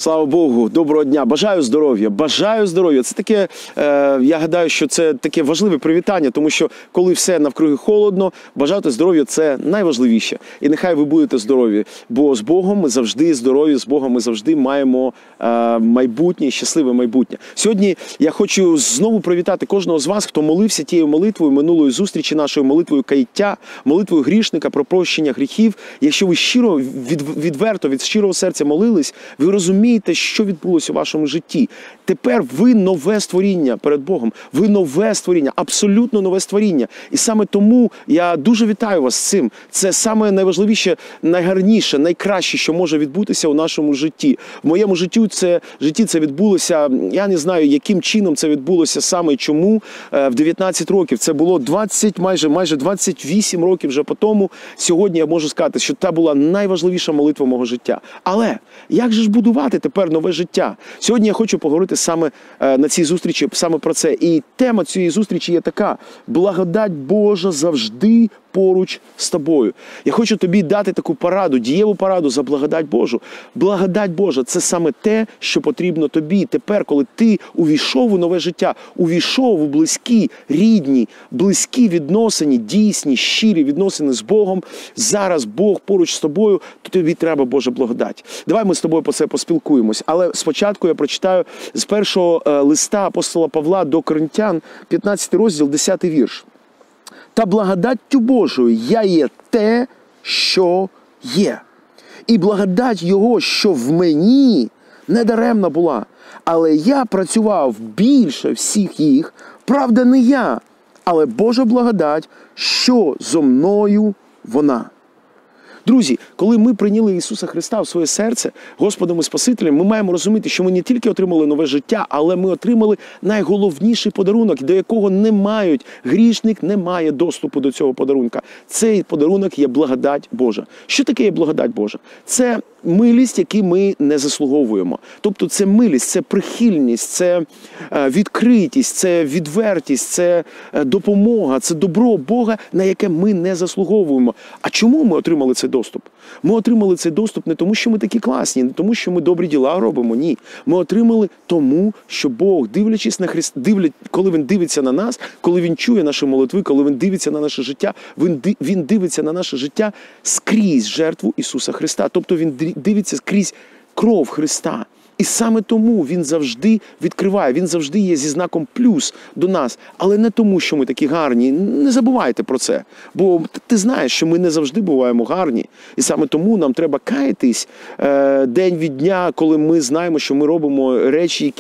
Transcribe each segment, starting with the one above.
Слава Богу, доброго дня. Бажаю здоров'я. Бажаю здоров'я. Це таке, я гадаю, що це таке важливе привітання, тому що коли все навкруги холодно, бажати здоров'я – це найважливіше. І нехай ви будете здорові, бо з Богом ми завжди здорові, з Богом ми завжди маємо майбутнє, щасливе майбутнє. Сьогодні я хочу знову привітати кожного з вас, хто молився тією молитвою минулої зустрічі, нашою молитвою каяття, молитвою грішника про прощення гріхів. Якщо ви щиро, відверто, від щирого серця молились, ви розумієте, що відбулося у вашому житті. Тепер ви нове створіння перед Богом. Ви нове створіння, абсолютно нове створіння. І саме тому я дуже вітаю вас з цим. Це саме найважливіше, найгарніше, найкраще, що може відбутися у нашому житті. В моєму житті це відбулося, я не знаю, яким чином це відбулося саме і чому. В 19 років. Це було майже 28 років вже по тому. Сьогодні я можу сказати, що це була найважливіша молитва мого життя. Але як же ж будувати тепер нове життя? Сьогодні я хочу поговорити саме на цій зустрічі саме про це. І тема цієї зустрічі є така: благодать Божа завжди поруч з тобою. Я хочу тобі дати таку пораду, дієву пораду за благодать Божу. Благодать Божа – це саме те, що потрібно тобі тепер, коли ти увійшов у нове життя, увійшов у близькі, рідні, близькі відносини, дійсні, щирі відносини з Богом. Зараз Бог поруч з тобою, то тобі треба Божа благодать. Давай ми з тобою по це поспілкуємось. Але спочатку я прочитаю з першого листа апостола Павла до Коринтян, 15 розділ, 10 вірш. «Та благодаттю Божою я є те, що є. І благодать Його, що в мені, не даремна була. Але я працював більше всіх їх, правда не я, але Божа благодать, що зо мною вона». Друзі, коли ми прийняли Ісуса Христа в своє серце, Господом і Спасителем, ми маємо розуміти, що ми не тільки отримали нове життя, але ми отримали найголовніший подарунок, до якого грішник не має доступу до цього подарунка. Цей подарунок є благодать Божа. Що таке є благодать Божа? Це милість, яку ми не заслуговуємо. Тобто це милість, це прихильність, це відкритість, це відвертість, це допомога, це добро Бога, на яке ми не заслуговуємо. А чому ми отримали цей доступ? Ми отримали цей доступ не тому, що ми такі класні, не тому, що ми добрі діла робимо, ні. Ми отримали тому, що Бог, дивлячись на Христа, коли Він дивиться на нас, коли Він чує наші молитви, коли Він дивиться на наше життя, Він дивиться на наше життя скрізь жертву Ісуса Христа. Тобто Він дивиться скрізь кров Христа. І саме тому Він завжди відкриває, Він завжди є зі знаком плюс до нас. Але не тому, що ми такі гарні. Не забувайте про це. Бо ти знаєш, що ми не завжди буваємо гарні. І саме тому нам треба каятись день від дня, коли ми знаємо, що ми робимо речі,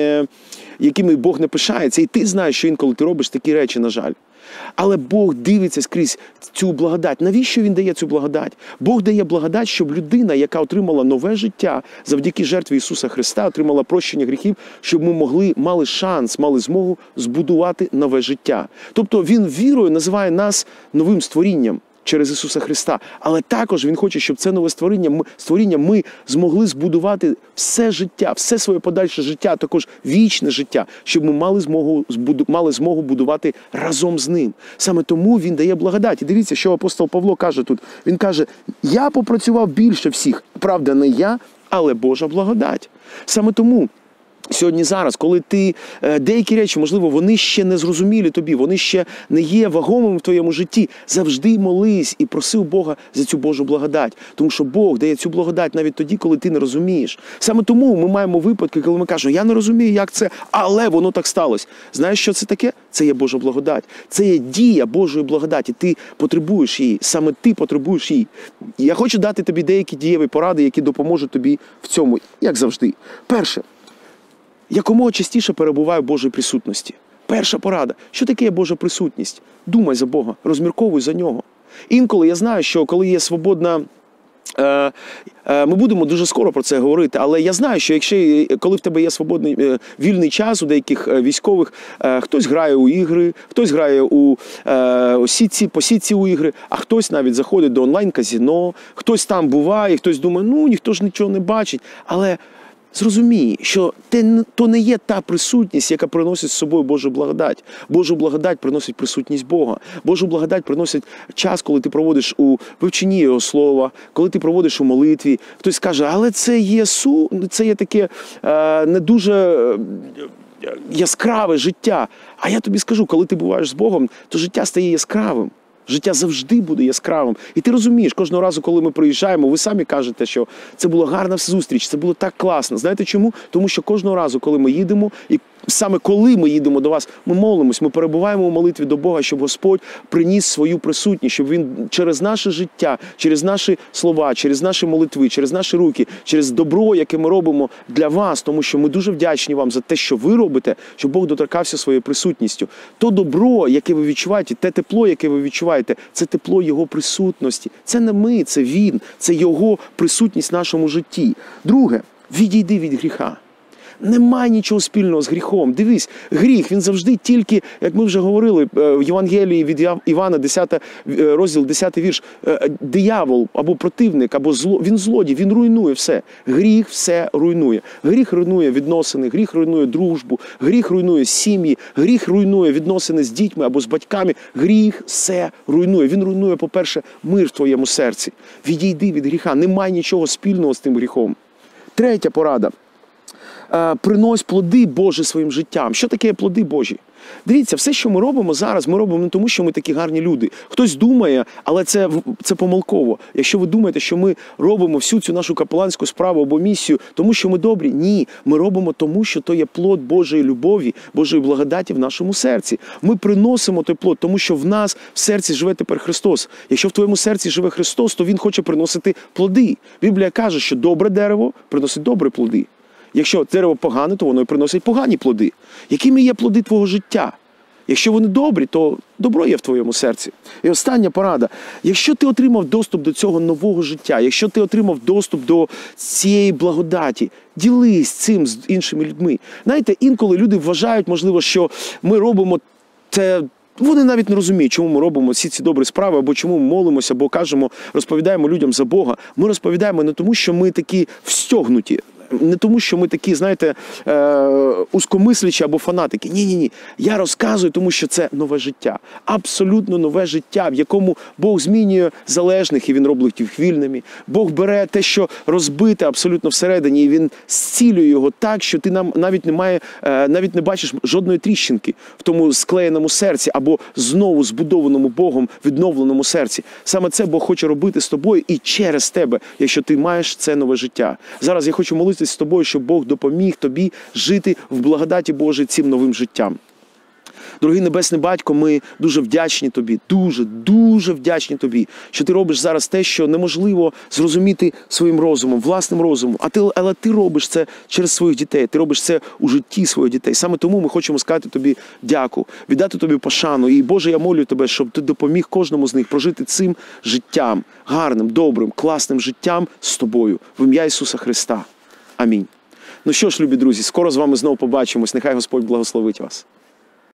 якими Бог не пишається. І ти знаєш, що інколи ти робиш такі речі, на жаль. Але Бог дивиться скрізь цю благодать. Навіщо Він дає цю благодать? Бог дає благодать, щоб людина, яка отримала нове життя, завдяки жертві Ісуса Христа, отримала прощення гріхів, щоб ми мали шанс, мали змогу збудувати нове життя. Тобто Він вірою називає нас новим створінням через Ісуса Христа. Але також Він хоче, щоб це нове створіння ми змогли збудувати все життя, все своє подальше життя, також вічне життя, щоб ми мали змогу будувати разом з Ним. Саме тому Він дає благодать. І дивіться, що апостол Павло каже тут. Він каже: «Я попрацював більше всіх, правда не я, але Божа благодать». Саме тому сьогодні, зараз, коли деякі речі, можливо, вони ще не зрозумілі тобі, вони ще не є вагомими в твоєму житті, завжди молись і проси у Бога за цю Божу благодать. Тому що Бог дає цю благодать навіть тоді, коли ти не розумієш. Саме тому ми маємо випадки, коли ми кажемо: я не розумію, як це, але воно так сталося. Знаєш, що це таке? Це є Божа благодать. Це є дія Божої благодаті. Ти потребуєш її. Саме ти потребуєш її. Я хочу дати тобі деякі дієві поради, які допоможуть тобі в цьому, як завжди. Перше. Якомога частіше перебувай в Божій присутності. Перша порада. Що таке Божа присутність? Думай за Бога, розмірковуй за Нього. Інколи я знаю, що коли є свободна... Ми будемо дуже скоро про це говорити, але я знаю, що коли в тебе є свободний вільний час у деяких військових, хтось грає у ігри, хтось грає по сітці у ігри, а хтось навіть заходить до онлайн-казино, хтось там буває, хтось думає: ніхто ж нічого не бачить. Але Зрозумій, що то не є та присутність, яка приносить з собою Божу благодать. Божу благодать приносить присутність Бога. Божу благодать приносить час, коли ти проводиш у вивченні Його Слова, коли ти проводиш у молитві. Хтось скаже, але це є таке не дуже яскраве життя. А я тобі скажу, коли ти буваєш з Богом, то життя стає яскравим. Життя завжди буде яскравим. І ти розумієш, кожного разу, коли ми приїжджаємо, ви самі кажете, що це була гарна зустріч, це було так класно. Знаєте чому? Тому що кожного разу, коли ми їдемо, і саме коли ми їдемо до вас, ми молимось, ми перебуваємо у молитві до Бога, щоб Господь приніс свою присутність, щоб Він через наше життя, через наші слова, через наші молитви, через наші руки, через добро, яке ми робимо для вас, тому що ми дуже вдячні вам за те, що ви робите, щоб Бог доторкався своєю присутністю. То добро, яке ви відчуваєте, те тепло, яке ви відчуваєте, це тепло Його присутності. Це не ми, це Він, це Його присутність в нашому житті. Друге, відійди від гріха. Немає нічого спільного з гріхом. Дивись, гріх, він завжди тільки, як ми вже говорили, в Євангелії від Івана, 10 розділ, 10 вірш, диявол або противник, або він злодій, він руйнує все. Гріх все руйнує. Гріх руйнує відносини, гріх руйнує дружбу, гріх руйнує сім'ї, гріх руйнує відносини з дітьми або з батьками. Гріх все руйнує. Він руйнує, по-перше, мир в твоєму серці. Відійди від гріха. Немає нічого спільного з тим гріхом. Третя порада. Принось плоди Божі своїм життям. Що таке плоди Божі? Дивіться, все, що ми робимо зараз, ми робимо не тому, що ми такі гарні люди. Хтось думає, але це помилково. Якщо ви думаєте, що ми робимо всю цю нашу капеланську справу або місію, тому що ми добрі, ні. Ми робимо тому, що то є плод Божої любові, Божої благодаті в нашому серці. Ми приносимо той плод, тому що в нас в серці живе тепер Христос. Якщо в твоєму серці живе Христос, то Він хоче приносити плоди. Біблія каже, що добре дерево приносить добрі плоди. Якщо дерево погане, то воно і приносить погані плоди. Якими є плоди твого життя? Якщо вони добрі, то добро є в твоєму серці. І остання порада. Якщо ти отримав доступ до цього нового життя, якщо ти отримав доступ до цієї благодаті, ділись цим з іншими людьми. Знаєте, інколи люди вважають, можливо, що ми робимо це. Вони навіть не розуміють, чому ми робимо всі ці добрі справи, або чому ми молимося, або кажемо, розповідаємо людям за Бога. Ми розповідаємо не тому, що ми такі встьогнуті, не тому, що ми такі, знаєте, узкомислячі або фанатики. Ні. Я розказую, тому що це нове життя. Абсолютно нове життя, в якому Бог змінює залежних, і Він робить їх вільними. Бог бере те, що розбите абсолютно всередині, і Він зцілює його так, що ти навіть не бачиш жодної тріщинки в тому склеєному серці, або знову збудованому Богом відновленому серці. Саме це Бог хоче робити з тобою і через тебе, якщо ти маєш це нове життя. Зараз я хочу молитися з тобою, щоб Бог допоміг тобі жити в благодаті Божій цим новим життям. Дорогий Небесний Батько, ми дуже вдячні Тобі, дуже вдячні Тобі, що Ти робиш зараз те, що неможливо зрозуміти своїм розумом, власним розумом. Але Ти робиш це через своїх дітей, Ти робиш це у житті своїх дітей. Саме тому ми хочемо сказати Тобі дяку, віддати Тобі пошану. І, Боже, я молю Тебе, щоб Ти допоміг кожному з них прожити цим життям, гарним, добрим, класним життям з Тобою. В ім'я Ісуса Христа. Амінь. Ну що ж, любі друзі, скоро з вами знову побачимось. Нехай Господь благословить вас.